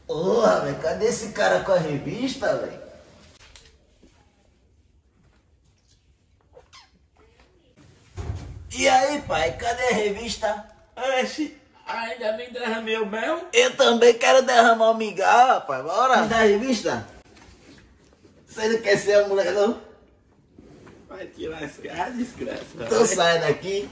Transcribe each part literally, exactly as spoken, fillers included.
Porra, velho, cadê esse cara com a revista, velho? E aí, pai, cadê a revista? Oxe, ainda nem derramei o mel? Eu também quero derramar o mingau, rapaz. Bora. Me dá a revista? Você não quer ser a mulher, não? Vai te lascar, desgraça. Então sai daqui.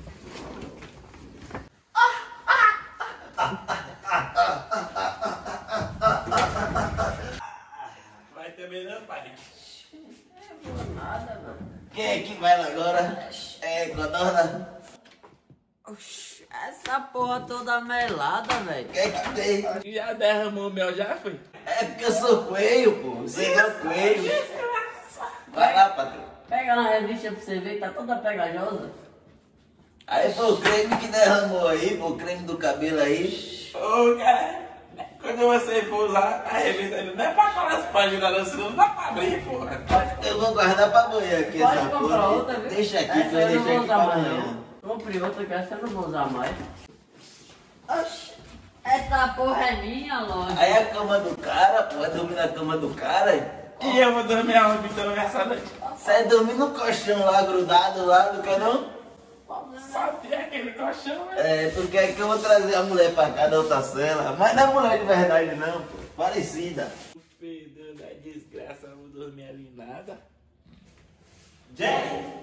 Vai também não, pai? Não vou nada, mano. Quem é que vai lá agora? É, Codorna? Oxi, essa porra toda melada, velho. Quem é que tem? Já derramou o mel, já foi? É porque eu sou coelho, pô. Você não é coelho. Vai lá, patrão. Pega uma revista pra você ver, tá toda pegajosa. Aí foi o creme que derramou aí, pô, o creme do cabelo aí. Ô, cara, quando você for usar a revista, não é pra colar as páginas, não, senão não dá pra abrir, porra. Eu vou guardar pra amanhã aqui Pode essa comprar porra. outra, viu? Deixa aqui, Essa pra eu não deixar vou aqui usar pra mais, amanhã. não. Compre outra que essa eu não vou usar mais. Oxi, essa porra é minha, loja. Aí a cama do cara, pô, vai dormir na cama do cara. E eu vou dormir aonde então essa noite? Você vai dormir no colchão lá, grudado lá, não quer não? Só tem aquele colchão, né? É, tu quer que eu vou trazer a mulher pra cá da outra cela? Mas não é mulher de verdade não, pô. Parecida. O fedor da desgraça, eu vou dormir ali nada. Jack!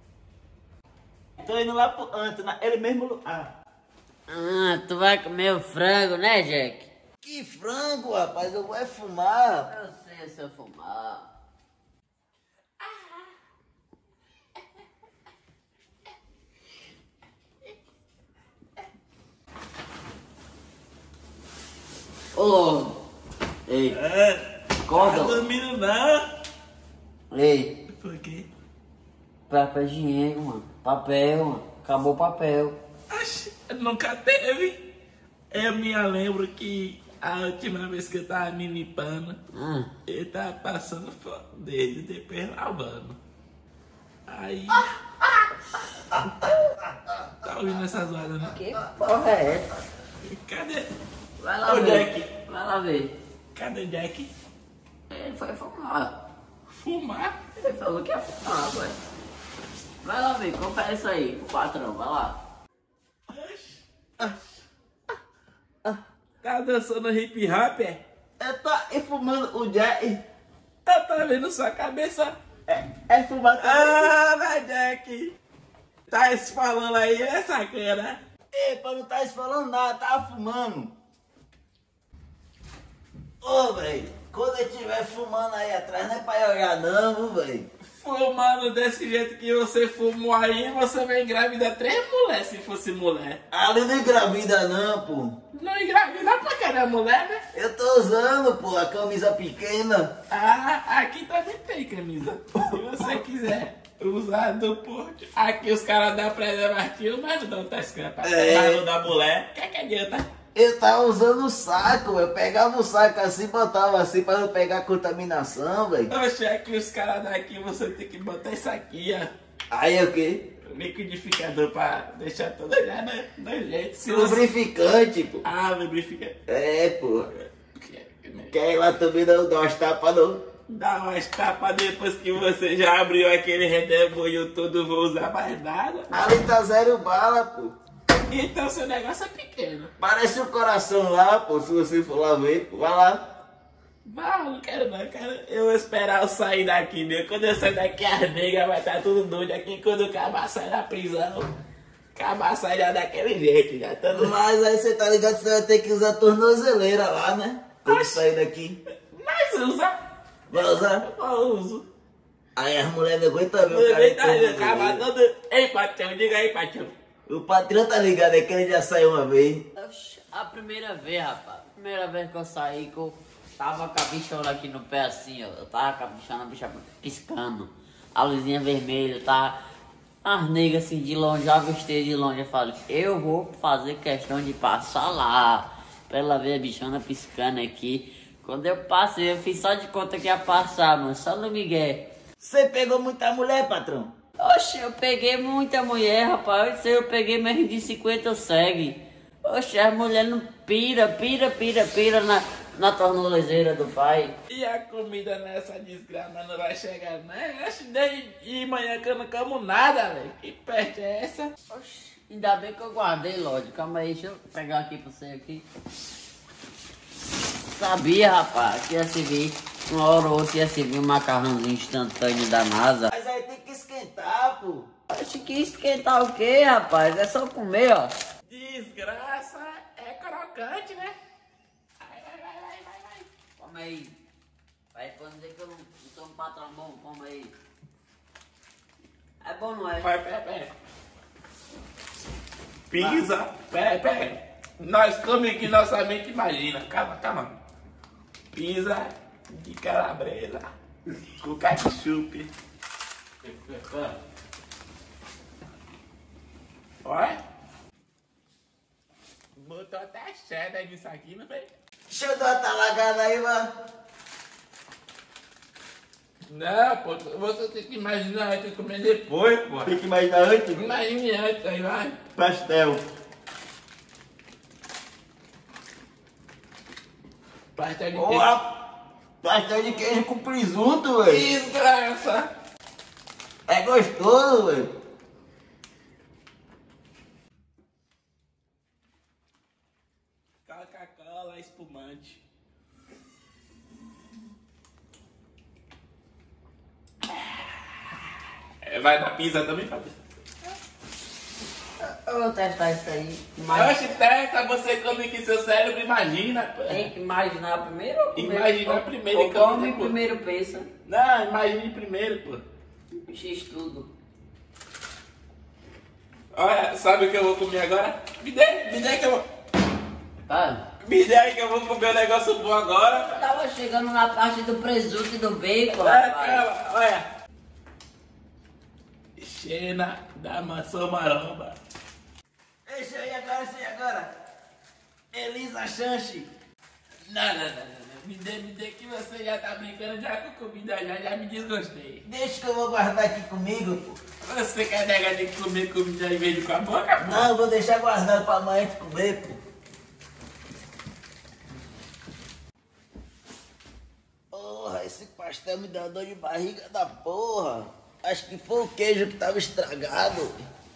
Tô indo lá pro Anto, ele mesmo lugar. Ah, tu vai comer o frango, né, Jack? Que frango, rapaz, eu vou é fumar. Eu sei se eu fumar. Ô, ei, É, acorda. tá dormindo não? Ei, Por quê? papel higiênico, mano. Papel, mano. Acabou o papel. Oxi, nunca teve. Eu me lembro que a última vez que eu tava me limpando, Ah, ele tava passando fora dele, depois lavando. Aí. Tá ouvindo essa zoada, né? que porra é essa? Cadê? Vai lá Ô, ver. Jack. Vai lá ver. Cadê o Jack? Ele foi fumar. Fumar? Ele falou que ia fumar, ué. Vai lá ver, confere isso aí, o patrão, vai lá. Tá dançando hip hop, é? Eu tô aí fumando o Jack. Tá, tá vendo sua cabeça? É, é fumar também. Ah, né, Jack? Tá se falando aí, né, sacana? Ei, pô, não tá falando nada, tava fumando. Ô, velho, quando eu estiver fumando aí atrás, não é pra eu olhar não, velho. Fumando desse jeito que você fumou aí, você vai engravidar três mulheres se fosse mulher. Ali não engravida não, pô. Não engravida pra cada mulher, né? Eu tô usando, pô, a camisa pequena. Ah, aqui também tem camisa. Se você quiser usar do porte. Aqui os caras dão preservativo, mas não dão tá escapa. É. Mas não dá mulher. O que é que adianta? Eu tava usando o saco, eu pegava o saco assim, botava assim pra não pegar contaminação, velho. Oxe, aqui os caras daqui, você tem que botar isso aqui, ó. Aí é o quê? Liquidificador pra deixar tudo já no, no jeito. Se você... Lubrificante, pô. Ah, lubrificante. É, pô. Quer ir lá também não dar umas tapas, não? Dá umas tapas depois que você já abriu aquele redemoinho todo, vou usar mais nada. Ali tá zero bala, pô. Então seu negócio é pequeno. Parece um coração lá, pô, se você for lá ver, pô. Vai lá. Não, não quero não, quero. Eu vou esperar eu sair daqui, meu. Quando eu sair daqui, as negas vai estar tudo doido aqui. Quando o cabra sair da prisão, o cabra sai já daquele jeito, já tá doido. Mas aí você tá ligado que você vai ter que usar tornozeleira lá, né? Quando Oxi. sair daqui. Mas usa. Vai usar? Eu uso. Aí as mulheres não aguentam ver o Eu cara de tá aí, o cabra tornozeleira. todo. Ei, patrão, diga aí, patrão. O patrão tá ligado, é que ele já saiu uma vez. Oxi, a primeira vez, rapaz. A primeira vez que eu saí, que eu tava com a bichona aqui no pé assim, ó. Eu tava com a bichona, a bicha piscando. A luzinha vermelha, tá? As negas assim de longe, já avistei de longe. Eu falei, eu vou fazer questão de passar lá. Pra ela ver a bichona piscando aqui. Quando eu passei, eu fiz só de conta que ia passar, mano. Só no migué. Você pegou muita mulher, patrão? Oxe, eu peguei muita mulher, rapaz. Eu sei, eu peguei menos de cinquenta segue. Oxe, as mulheres não pira, pira, pira, pira na, na tornozeleira do pai. E a comida nessa desgrama não vai chegar, né? Acho que desde manhã que eu não como nada, velho. Que peste é essa? Oxi, ainda bem que eu guardei, lógico. Calma aí, deixa eu pegar aqui pra você aqui. Sabia, rapaz, que ia servir, uma hora ou outra ia servir um macarrãozinho instantâneo da NASA. Mas aí tem que esquentar, pô. Acho que esquentar o quê, rapaz? É só comer, ó. Desgraça é crocante, né? Vai, vai, vai, vai, vai, vai. Come aí. Vai pra dizer que eu não sou um patrão bom, come aí. É bom, não é? Vai, pera, pera. Pizza, pera, pera. Nós comemos que nossa mente imagina. Calma, calma. Pizza de calabresa com ketchup. Olha. Botou até cheddar nisso aqui, não foi? Deixa eu dar uma talagada aí, mano. Não, pô, você tem que imaginar antes de comer depois, pô. Tem que imaginar antes. Imagine antes, aí vai. Pastel. Pastel de Porra, pastel de queijo com presunto, velho. desgraça. É gostoso, velho. Coca-Cola espumante. É, vai na pizza também, Fábio? Eu vou testar isso aí. Mas Oxe, testa, você come que seu cérebro imagina, pô. tem que imaginar primeiro ou comer? Imaginar Ou- primeiro ou e comer come depois. primeiro pensa. Não, imagine primeiro, pô. X tudo. Olha, sabe o que eu vou comer agora? Me dê, me dê que eu vou... Tá? Me dê aí que eu vou comer um negócio bom agora. Eu tava chegando na parte do presunto e do bacon, Ah, rapaz. calma, olha. Xena da maçã maromba. Deixa aí agora, esse aí agora. Elisa Chanche. Não, não, não, não, não. Me dê, me dê que você já tá brincando já com comida, já, já me desgostei. Deixa que eu vou guardar aqui comigo, pô. Você quer negar de comer comida em vez de com a boca, pô? Não, eu vou deixar guardado pra amanhã te comer, pô. Porra, esse pastel me dá dor de barriga da porra. Acho que foi o queijo que tava estragado.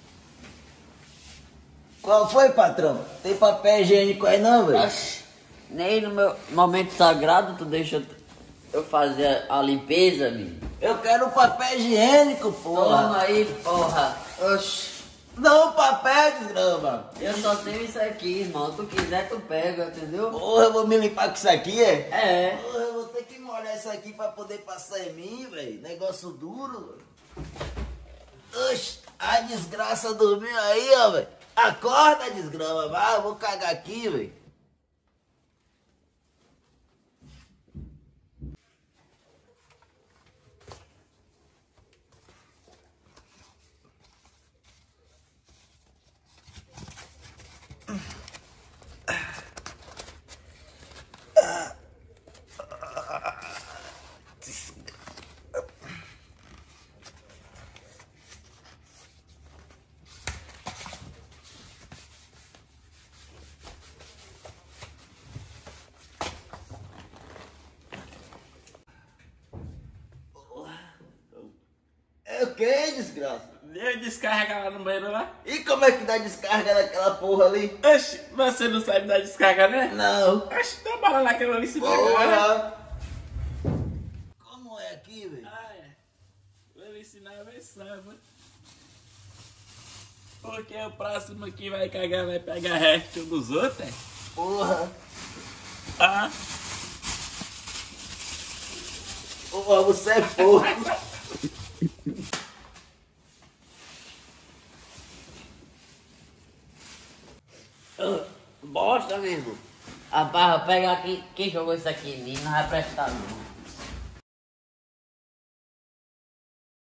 Qual foi, patrão? Tem papel higiênico aí não, velho? Oxi, nem no meu momento sagrado tu deixa eu fazer a limpeza, menino. Eu quero um papel higiênico, porra. Toma aí, porra. Oxi, Não, papel, desgrama. eu só tenho isso aqui, irmão. Tu quiser, tu pega, entendeu? Porra, eu vou me limpar com isso aqui, é? É. Porra, eu vou ter que molhar isso aqui pra poder passar em mim, velho. Negócio duro, velho. Oxi, a desgraça dormiu aí, ó, velho. Acorda, desgrama. Vai, eu vou cagar aqui, velho. É o que, desgraça? Eu descarregar lá no banheiro lá. E como é que dá descarga naquela porra ali? Oxi, você não sabe dar descarga, né? Não. Oxi, então bora lá que eu vou ensinar agora. Porra. Como é aqui, velho? Ah, é. Vou ensinar a ver samba. Porque o próximo que vai cagar vai pegar resto dos outros, é? Porra. Ah. Porra, você é porco. Bosta mesmo. Rapaz, pega aqui. Quem jogou isso aqui em mim não vai prestar não.